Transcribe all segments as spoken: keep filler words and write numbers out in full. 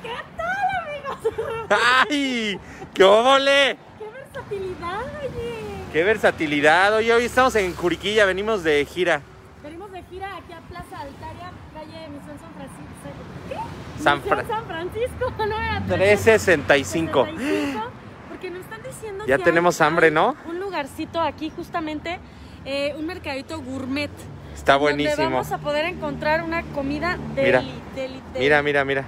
¿Qué tal, amigos? ¡Ay! ¡Qué óvole! ¡Qué versatilidad, oye! ¡Qué versatilidad! Oye, hoy estamos en Juriquilla, venimos de gira. Venimos de gira aquí a Plaza Altaria, calle Misión San Francisco. ¿Qué? San, Misión Fra San Francisco, no era trescientos sesenta y cinco. Porque nos están diciendo ya que tenemos hay, hambre, ¿no? Un lugarcito aquí, justamente, eh, un mercadito gourmet. Está buenísimo. Donde vamos a poder encontrar una comida deli, mira. deli, deli. Mira, mira, mira.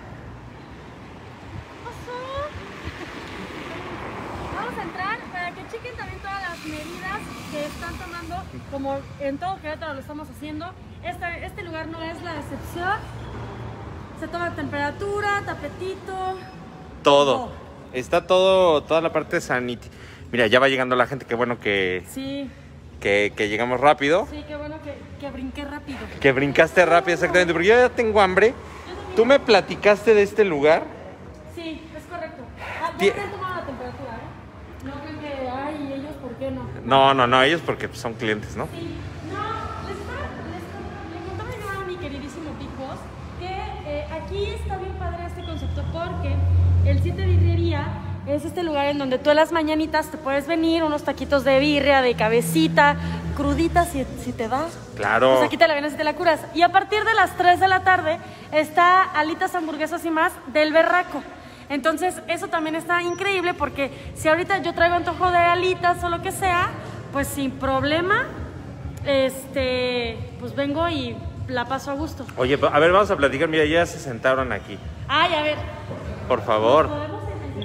Vamos a entrar para que chequen también todas las medidas que están tomando, como en todo Querétaro lo estamos haciendo. Este, este lugar no es la excepción. Se toma temperatura, tapetito. Todo. todo. Está todo, toda la parte sanitaria. Mira, ya va llegando la gente, qué bueno que... Sí. Que, que llegamos rápido. Sí, qué bueno que, que brinqué rápido. Que brincaste rápido, exactamente. Porque yo ya tengo hambre. ¿Tú me platicaste de este lugar? Sí, es correcto. Ah, Tie- ya han tomado la temperatura, ¿eh? No creen que, ay, ellos, ¿por qué no? No, no, no, ellos porque son clientes, ¿no? Sí, no, les, está, les, les contaba yo a mi queridísimo Picos que eh, aquí está bien padre este concepto porque el siete Birrería es este lugar en donde tú en las mañanitas te puedes venir, unos taquitos de birria, de cabecita, crudita si, si te da. Claro. Pues aquí te la vienes y te la curas. Y a partir de las tres de la tarde está alitas, hamburguesas y más del Berraco. Entonces eso también está increíble porque si ahorita yo traigo antojo de alitas o lo que sea, pues sin problema, este, pues vengo y la paso a gusto. Oye, a ver, vamos a platicar. Mira, ya se sentaron aquí. Ay, a ver. Por favor. ¿Podemos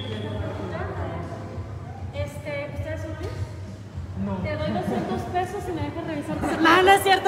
este, ¿ustedes son qué? No. Te doy doscientos pesos y me dejas revisar tu... No, no es cierto.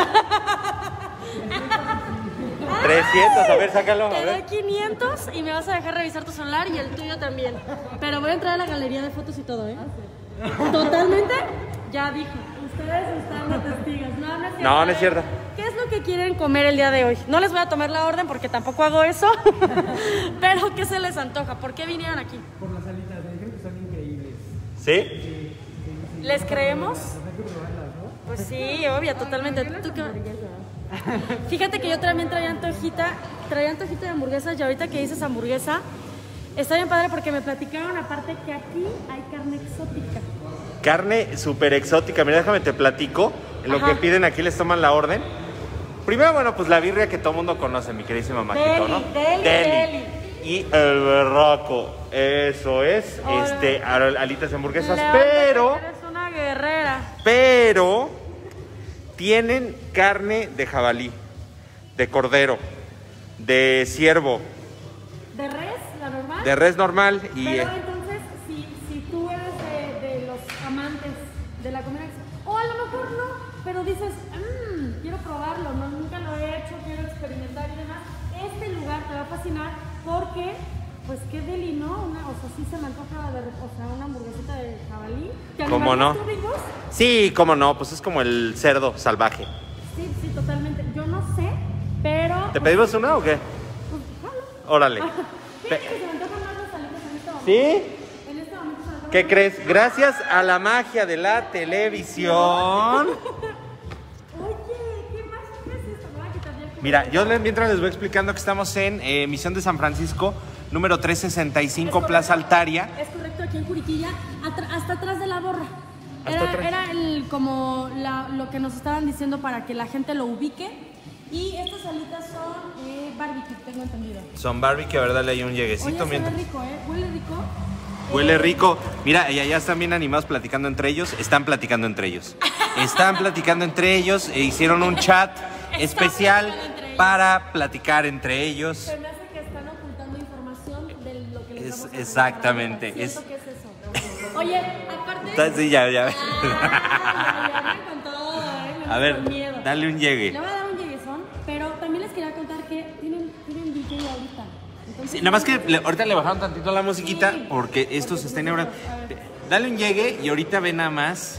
trescientos, a ver, sácalo. A Te doy ver. quinientos y me vas a dejar revisar tu celular y el tuyo también. Pero voy a entrar a la galería de fotos y todo, ¿eh? Totalmente. Ya dije. Ustedes están de testigos. No, no es cierto. No, no es cierto. ¿Qué es lo que quieren comer el día de hoy? No les voy a tomar la orden porque tampoco hago eso. Pero ¿qué se les antoja? ¿Por qué vinieron aquí? Por las alitas, me dijeron que son increíbles. ¿Sí? ¿Les creemos? Hay que probarlas, ¿no? Pues sí, obvio, totalmente. ¿Tú qué? Fíjate que yo también traía antojita, traía antojita de hamburguesas y ahorita que dices hamburguesa, está bien padre porque me platicaron aparte que aquí hay carne exótica. Carne súper exótica. Mira, déjame te platico. En lo Ajá. que piden aquí les toman la orden. Primero, bueno, pues la birria que todo el mundo conoce, mi queridísima Maquito, Deli, ¿no? deli, deli. Y el Berraco. Eso es, Ahora. este, al- alitas de hamburguesas, León, pero, eres una guerrera. pero, tienen carne de jabalí, de cordero, de ciervo, ¿De res, la normal? de res normal y... Pero eh, entonces, si, si tú eres de, de los amantes de la comida, o a lo mejor no, pero dices, mmm, quiero probarlo, no, nunca lo he hecho, quiero experimentar y demás, este lugar te va a fascinar porque, pues qué deli, ¿no? Una, o sea, sí se me antoja de, o sea, una hamburguesita de jabalí. ¿Te ¿Cómo animarías no? tú, Ricos? Sí, cómo no, pues es como el cerdo salvaje. Sí, sí, totalmente. Yo no sé, pero... ¿Te pedimos una o qué? Pues, jalo. Órale. Fíjate que se me antojan más las alitas en este momento. ¿Sí? En este momento se me antojan ¿Qué más- crees? Gracias a la magia de la televisión. Oye, ¿qué más es esto? Me voy a quitar ya el Mira, yo les- mientras les voy explicando que estamos en eh, Misión de San Francisco, número trescientos sesenta y cinco, Es Plaza correcto. Altaria. Es correcto, aquí en Juriquilla, atra- hasta atrás de la borra. Hasta Era, atrás. era el, como la- lo que nos estaban diciendo para que la gente lo ubique. Y estas alitas son eh, barbecue, tengo entendido. Son barbecue, a ver, dale ahí un Oye, lleguecito se mientras. ve rico, ¿eh? Huele rico. Huele Eh, rico. Mira, y allá están bien animados platicando entre ellos. Están platicando entre ellos. Están platicando entre ellos. E hicieron un chat especial platicando entre ellos. para platicar entre ellos. Se me hace que están ocultando información de lo que les Es- vamos a preguntar. exactamente, Siento es- que es eso. Oye, aparte... Entonces, sí, ya, ya. Ah, ya ven con todo, ¿eh? Me A voy ver, con miedo. dale un llegue. Le voy a dar un lleguezón, pero también les quería contar que tienen, tienen D J ahorita. Entonces, Sí, nada más que le- ahorita le bajaron tantito la musiquita Sí. porque estos Porque están pues, ahora. a ver. Dale un llegue y ahorita ve nada más.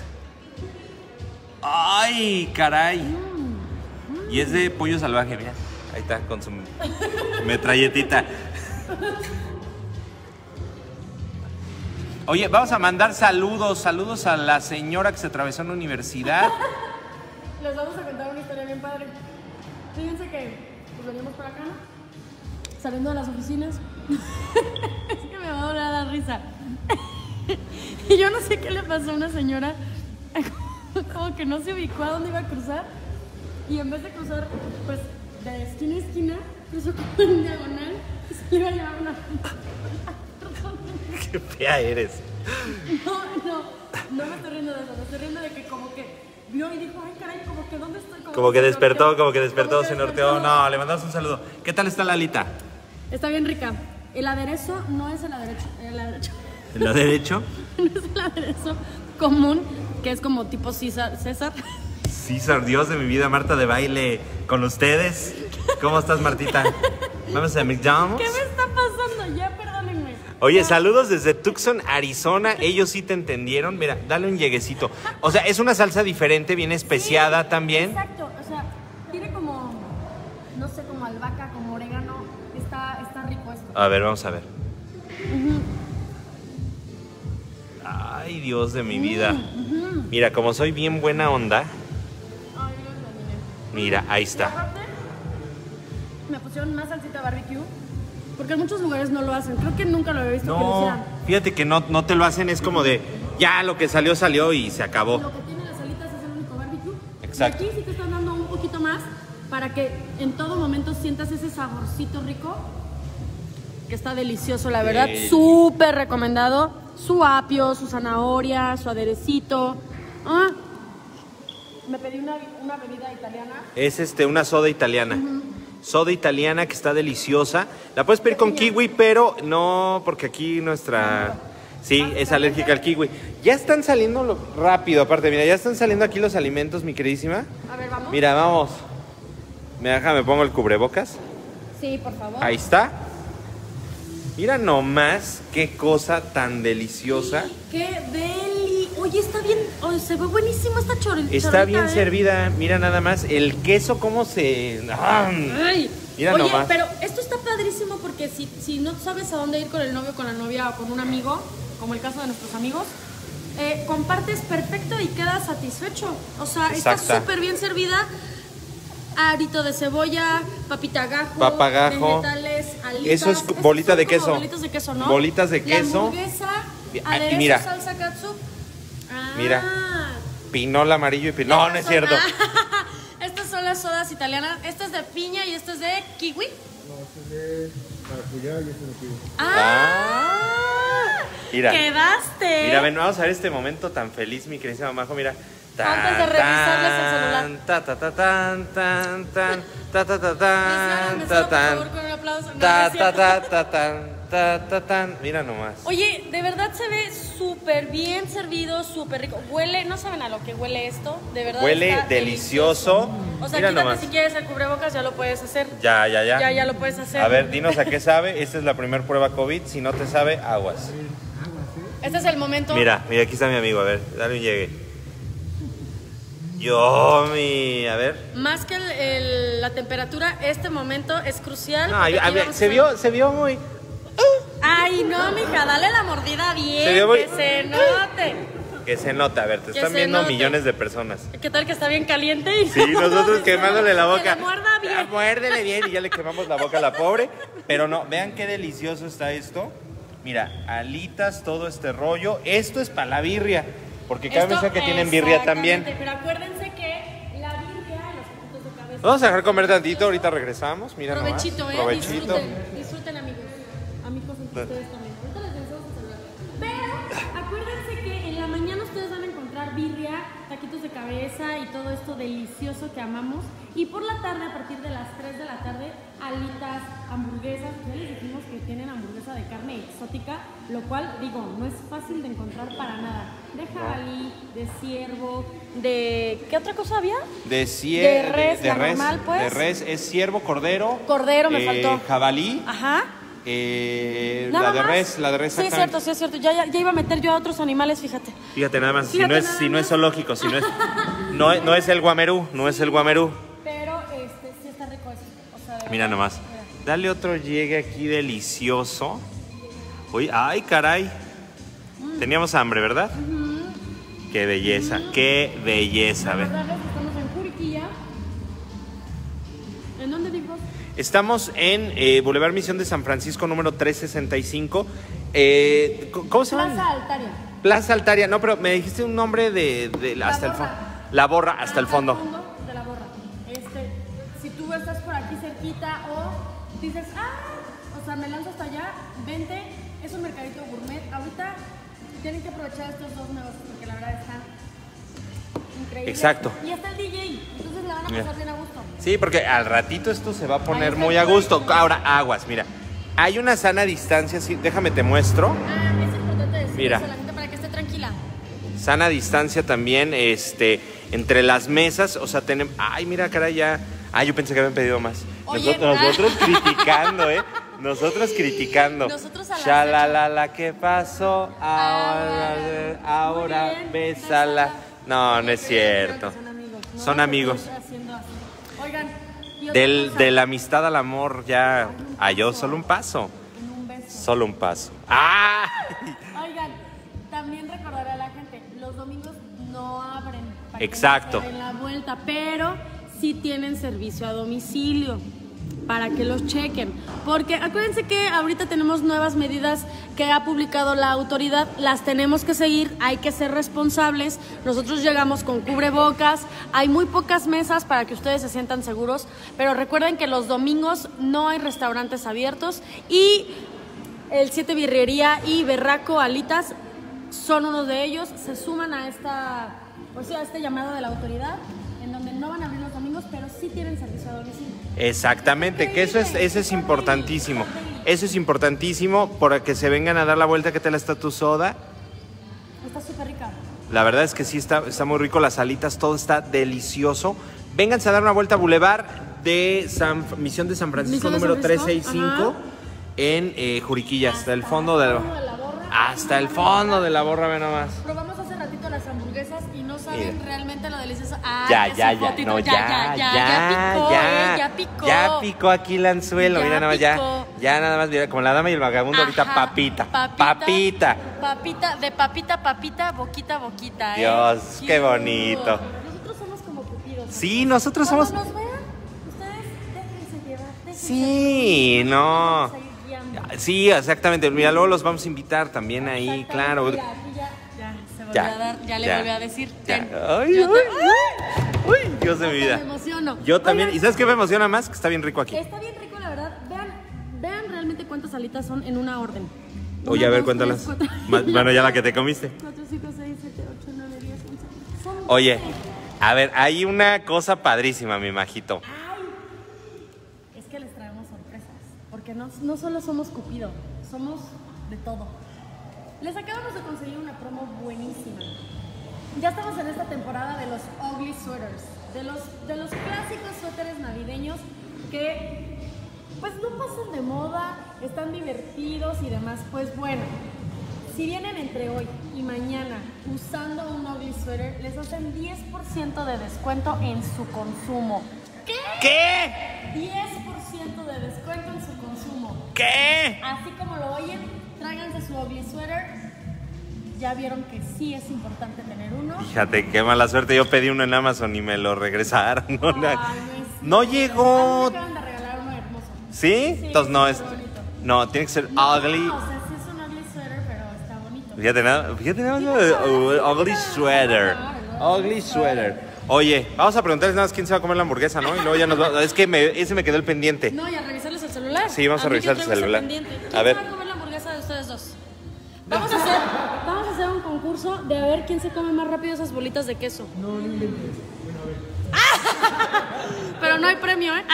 ¡Ay, caray! Mm, Y es de pollo salvaje, mira. Ahí está, con su metralletita. Oye, vamos a mandar saludos, saludos a la señora que se atravesó en la universidad. Les vamos a contar una historia bien padre. Fíjense que pues, venimos por acá, ¿no? saliendo de las oficinas. Es que me va a doler la risa. Y yo no sé qué le pasó a una señora, como que no se ubicó a dónde iba a cruzar. Y en vez de cruzar, pues, de esquina a esquina, cruzó como en diagonal y se le iba a llevar una... Qué fea eres. No, no, no me estoy riendo de eso, me estoy riendo de que como que vio y dijo, ay caray, como que ¿dónde estoy? Como, Como que se despertó, norteó, como que despertó, como que se norteó. No, le mandamos un saludo. ¿Qué tal está la alita? Está bien rica. El aderezo no es el aderezo, el aderezo, ¿En lo derecho? no es el aderezo común, que es como tipo César. César. César, Dios de mi vida, Marta de baile con ustedes. ¿Cómo estás, Martita? Vamos a McDonald's. ¿Qué me está pasando? Ya, perdónenme. Oye, Ya. saludos desde Tucson, Arizona. Ellos sí te entendieron. Mira, dale un lleguecito. O sea, es una salsa diferente, bien especiada Sí, también. Exacto, o sea, tiene como, no sé, como albahaca, como orégano. Está, está rico esto. A ver, vamos a ver. Ay, Dios de mi vida. Mira, como soy bien buena onda. Ay, Dios mío. Mira, ahí Y está. aparte, me pusieron más salsita barbecue, porque en muchos lugares no lo hacen. Creo que nunca lo había visto que lo No, hicieran. fíjate que no, no te lo hacen, es como de, ya lo que salió, salió y se acabó. Lo que tiene las alitas es el único barbecue. Exacto. Y aquí sí te están dando un poquito más para que en todo momento sientas ese saborcito rico, que está delicioso, la verdad. Sí. Súper recomendado. Su apio, su zanahoria, su aderecito. Ah, me pedí una, una bebida italiana. Es este, una soda italiana. Soda italiana que está deliciosa. La puedes pedir con kiwi, pero no, porque aquí nuestra... Sí, es alérgica al kiwi. Ya están saliendo lo- rápido, aparte, mira, ya están saliendo aquí los alimentos, mi queridísima. A ver, vamos. Mira, vamos. Me deja, me pongo el cubrebocas. Sí, por favor. Ahí está. Mira nomás qué cosa tan deliciosa. ¡Qué deli! Oye, está bien, oye, se ve buenísimo esta chorrita. Está bien servida. Mira nada más el queso cómo se... ¡Ah! Ay. Mira Oye, nomás. pero esto está padrísimo porque si, si no sabes a dónde ir con el novio, con la novia o con un amigo, como el caso de nuestros amigos, eh, compartes perfecto y quedas satisfecho. O sea, está Exacta. súper bien servida. Arito de cebolla, papita gajo, Papagajo. vegetales, alitas. Eso es Estos bolita son de como queso. Bolitas de queso, ¿no? Bolitas de La queso. hamburguesa, Y- ah, y aderezo, mira. salsa katsu. Ah. Mira. Pinol amarillo y pinol... No, no es Estas cierto. son- Estas son las sodas italianas. Esta es de piña y esta es de kiwi. No, este es de maracuyá y este es de kiwi. ¡Ah! Mira. ¡Quedaste! Mira, ven, vamos a ver este momento tan feliz, mi queridísima Majo, mira. Antes de revisarles el celular. Ta, ta, ta, tan, tan, tan, ta, ta, ta, Mesero, tan, mesero, ta, por tan, favor, con un aplauso. No, no ta, es ta, cierto. ta, ta, tan, ta, ta, tan. Mira nomás. Oye, de verdad se ve súper bien servido, súper rico. Huele, no saben a lo que huele esto, de verdad. Huele está delicioso. O sea, Mira quítate nomás. si quieres el cubrebocas, ya lo puedes hacer. Ya, ya, ya. Ya, ya lo puedes hacer. A ver, dinos a qué sabe. Esta es la primera prueba COVID. Si no te sabe, aguas. Este es el momento. Mira, mira, aquí está mi amigo. A ver, dale un llegue. Yo, mi. A ver. Más que el- el- la temperatura, este momento es crucial. No, porque a aquí ver, vamos a se hacer- vio, se vio muy. Ay, no, mija, dale la mordida bien, Se vio muy- que se note. Que se nota, a ver, te Que están se viendo note. millones de personas. ¿Qué tal que está bien caliente? Y Sí, nosotros quemándole la boca. Que le muerda bien. Ya, muérdele bien y ya le quemamos la boca a la pobre. Pero no, vean qué delicioso está esto. Mira, alitas, todo este rollo. Esto es para la birria. Porque cada Esto- vez que tienen birria también. exactamente, Pero acuérdense que la birria, los taquitos de cabeza. Vamos a dejar comer tantito, ahorita regresamos. Mira nomás. Provechito, eh. Provechito. Disfruten, disfruten, amigos. Amigos entre ustedes también. Ahorita les regresamos el celular. Pero acuérdense que en la mañana ustedes van a encontrar birria, taquitos de cabeza y todo esto delicioso que amamos. Y por la tarde, a partir de las tres de la tarde, alitas, hamburguesas. Ya les dijimos que tienen hamburguesa de carne exótica, lo cual, digo, no es fácil de encontrar para nada. De jabalí, de ciervo, de... ¿Qué otra cosa había? De, cie- De res, de, la res, normal, pues. de res es ciervo, cordero. Cordero me eh, faltó. Jabalí. Ajá. eh, Nada la de más. res, la de res Sí, es exactamente. cierto, sí, es cierto. Ya, ya, ya iba a meter yo a otros animales, fíjate. Fíjate nada más, si Fíjate no es, nada si no es más. zoológico, si no es, no, es- no es el guamerú, no es el guamerú. Pero este, sí está rico eso. O sea, de Mira verdad, nomás, mira. dale otro llegue aquí delicioso. Uy, ay caray, teníamos hambre, ¿verdad? Qué belleza, qué belleza, ve. Recordarles que estamos en Juriquilla. ¿En dónde, dijo? Estamos en eh, Boulevard Misión de San Francisco, número trescientos sesenta y cinco. Eh, ¿Cómo se llama? Plaza Altaria. Plaza Altaria. No, pero me dijiste un nombre de, de La hasta borra. el fondo. La borra, hasta Ah, el fondo. de la borra. Este, si tú estás por aquí cerquita o dices, ah, o sea, me lanzo hasta allá, vente, es un mercadito gourmet. Ahorita tienen que aprovechar estos dos negocios porque la verdad están increíbles. Exacto. Y está el D J, entonces la van a pasar Mira. bien a gusto. Sí, porque al ratito esto se va a poner Ahí muy está a el gusto. puesto. Ahora, aguas, mira. Hay una sana distancia, sí, déjame te muestro. Ah, es importante decir Mira. eso a la gente para que esté tranquila. Sana distancia también, este, entre las mesas, o sea, tenemos... Ay, mira, cara, ya... Ah, yo pensé que habían pedido más. Oye, nosotros, ah. nosotros criticando, ¿eh? Nosotros criticando. Nosotros a las Shalalala, ¿qué pasó? Ahora, ahora, Muy bien, bésala. bésala. No, no es cierto. Son amigos. No Son lo amigos. estoy haciendo así. Oigan, y otra Del, cosa, de la amistad al amor, ya... Ah, yo solo un paso. en un beso. Solo un paso. ¡Ah! Oigan, también recordaré a la gente, los domingos no abren para Exacto. que no se den la vuelta, pero sí tienen servicio a domicilio para que los chequen. Porque acuérdense que ahorita tenemos nuevas medidas que ha publicado la autoridad, las tenemos que seguir, hay que ser responsables. Nosotros llegamos con cubrebocas, hay muy pocas mesas para que ustedes se sientan seguros, pero recuerden que los domingos no hay restaurantes abiertos y el Siete Birrería y Berraco Alitas son uno de ellos, se suman a esta, o sea, a este llamado de la autoridad, en donde no van a abrir los domingos, pero sí tienen servicio a domicilio. Exactamente, que eso es, eso es importantísimo. Eso es importantísimo para que se vengan a dar la vuelta. ¿Qué tal está tu soda? Está súper rica. La verdad es que sí está, está muy rico, las alitas, todo está delicioso. Vénganse a dar una vuelta a Boulevard de San, Misión de San Francisco, Misión de número San trescientos Francisco, sesenta y cinco, en eh, Juriquilla, hasta el fondo de la, de la borra. hasta el fondo de la borra, ve nomás. Probamos hace ratito las hamburguesas y no saben Mira. realmente lo delicioso. Ah, Ya, que ya, su ya, fotito. no, ya, ya, ya, ya picó, ya, eh, ya picó. ya picó aquí el anzuelo, Ya mira nada más, ya, picó. ya nada más, mira, como la dama y el vagabundo, ahorita Ajá, papita, papita. Papita, de papita, papita, boquita, boquita, ¿eh? Dios, qué bonito. Nosotros somos como cupidos. Sí, nosotros Cuando somos... nos vean, ustedes déjense llevar, déjense Sí, llevar, no. déjense ir guiando. Sí, exactamente. Mira, luego los vamos a invitar también ahí, Exactamente, claro. mira, aquí ya, ya, se volvió Ya, a dar, ya le ya, volví a decir. ya. ten. Ay, Yo te- ay, Uy, Dios de mi Me vida. emociono. Yo también. Oigan, ¿Y sabes qué me emociona más? Que está bien rico aquí. está bien rico, la verdad. Vean, vean realmente cuántas alitas son en una orden. Oye, Una, a ver, dos, cuéntalas. tres, cuatro. Ma- Bueno, ya la que te comiste. cuatro, cinco, seis, siete, ocho, nueve, diez, once. Son Oye, doce. a ver, hay una cosa padrísima, mi majito. Es que les traemos sorpresas, porque no, no solo somos Cupido, somos de todo. Les acabamos de conseguir una promo buenísima. Ya estamos en esta temporada de los ugly sweaters, de los, de los clásicos suéteres navideños que pues no pasan de moda, están divertidos y demás. Pues bueno, si vienen entre hoy y mañana usando un ugly sweater, les hacen diez por ciento de descuento en su consumo. ¿Qué? ¿Qué? diez por ciento de descuento en su consumo. ¿Qué? Así como lo oyen, tráiganse su ugly sweater. Ya vieron que sí es importante tener uno. Fíjate, qué mala suerte. Yo pedí uno en Amazon y me lo regresaron. No, no. Ay, no, es- No A mí llegó. me acaban de regalar uno hermoso. ¿Sí? Sí, Entonces no es. súper bonito. No, tiene que ser No, ugly. o sea, sí es un ugly sweater, pero está bonito. Fíjate nada, fíjate nada, Sí, más, no, uh, ugly no, sweater. no, no, Ugly no. sweater. Oye, vamos a preguntarles nada más quién se va a comer la hamburguesa, ¿no? Y luego ya nos va. Es que me- ese me quedó el pendiente. No, y a revisarles el celular. Sí, vamos a mí revisar yo el traigo ese celular. pendiente. A ¿Quién ver. se va a comer la hamburguesa de ustedes dos? Vamos a hacer, vamos a hacer un concurso de a ver quién se come más rápido esas bolitas de queso. No, no inventes. Bueno, a ver. Pero no hay premio, ¿eh?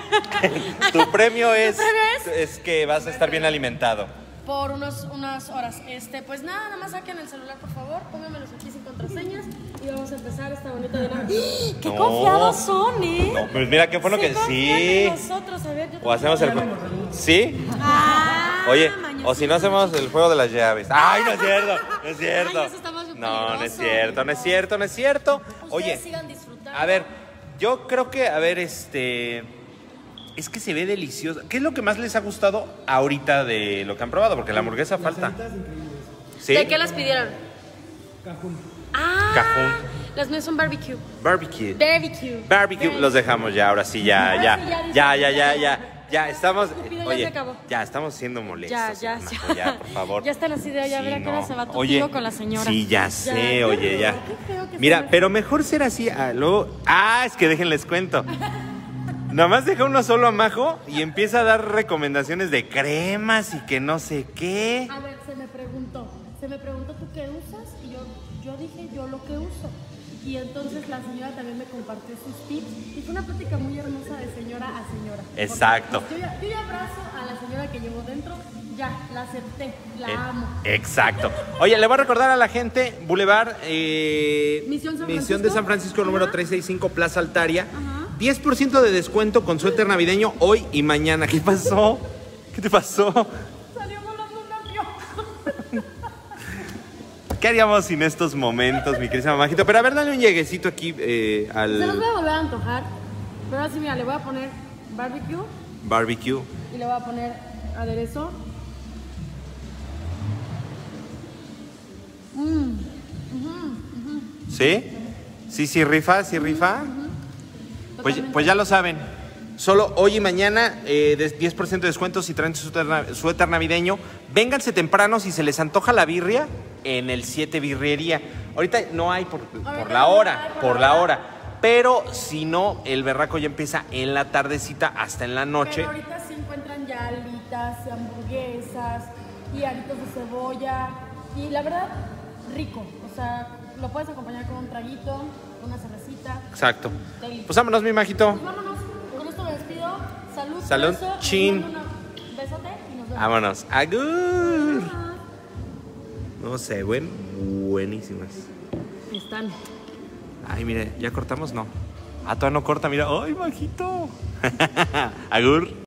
Tu premio es, premio es que vas a estar bien alimentado. Por unos, unas horas. Este, pues nada, nada más saquen el celular, por favor. Pónganmelos aquí sin contraseñas y vamos a empezar esta bonita dinámica. ¡Qué No. confiados son, eh! No, pues mira qué bueno Sí que confían sí. en nosotros, a ver, yo O hacemos el. ¿Sí? Ah, Oye, mañosito. o si no hacemos el juego de las llaves. Ay, no es cierto, no es cierto. Ay, eso está más No, no es peligroso. cierto, no es cierto, no es cierto. Ustedes Oye, sigan disfrutando. a ver, yo creo que, a ver, este. Es que se ve delicioso. ¿Qué es lo que más les ha gustado ahorita de lo que han probado? Porque la hamburguesa Las falta. alitas increíbles. ¿Sí? ¿De qué las pidieron? Cajún. Ah, Cajún. Las mías son barbecue. Barbecue. Barbecue. Barbecue. Los dejamos ya, ahora sí, ya, Ahora ya. sí, ya, Ya, dice- ya, ya, ya. Ya, estamos. Estúpido, ya Oye, se acabó. ya estamos siendo molestos. Ya, ya, Majo, ya. ya, por favor. Ya están así de, ya Sí, verá que ahora no. se va tu Oye, tío con la señora. Sí, ya sé, qué oye, ya. horror, qué feo que Mira, sea. pero mejor ser así. Ah, luego. Ah, es que déjenles cuento. Nomás deja uno solo a Majo y empieza a dar recomendaciones de cremas y que no sé qué. A ver, se me preguntó, se me preguntó tú qué usas y yo, yo dije yo lo que uso. Y entonces la señora también me compartió sus tips y fue una plática muy hermosa de señora a señora. Exacto. Porque, pues, yo, ya, yo ya abrazo a la señora que llevo dentro, ya, la acepté, la Eh, amo. Exacto. Oye, le voy a recordar a la gente, Boulevard eh, Misión San de Francisco. San Francisco, número Ajá. trescientos sesenta y cinco, Plaza Altaria. Ajá. diez por ciento de descuento con suéter navideño hoy y mañana. ¿Qué pasó? ¿Qué te pasó? Salió volando un avión. ¿Qué haríamos sin estos momentos, mi querida Majito? Pero a ver, dale un lleguecito aquí eh, Se los al voy a volver a antojar, pero ahora sí, mira, le voy a poner barbecue barbecue. y le voy a poner aderezo. Mmm. ¿Sí? Sí, sí, rifa, sí, rifa. Pues, pues ya lo saben. Solo hoy y mañana, eh, de diez por ciento de descuento si traen su suéter, nav- suéter navideño. Vénganse temprano si se les antoja la birria en el siete Birrería. Ahorita no hay por, por Ahorita la no hora, hay por por la la hora. hora. Pero si no, el berraco ya empieza en la tardecita hasta en la noche. Pero ahorita sí encuentran ya alitas, hamburguesas y aritos de cebolla. Y la verdad, rico. O sea, lo puedes acompañar con un traguito, una cervecita. Exacto. Deli. Pues vámonos, mi Majito. Pues vámonos. Con esto me despido. Salud. Salud, beso, les chin. mando un besote y nos vemos. Vámonos. Agur. Ah, No sé, buen, buenísimas. Están. Ay, mire, ¿ya cortamos? No. Ah, todavía no corta, mira. ¡Ay, Majito! Agur.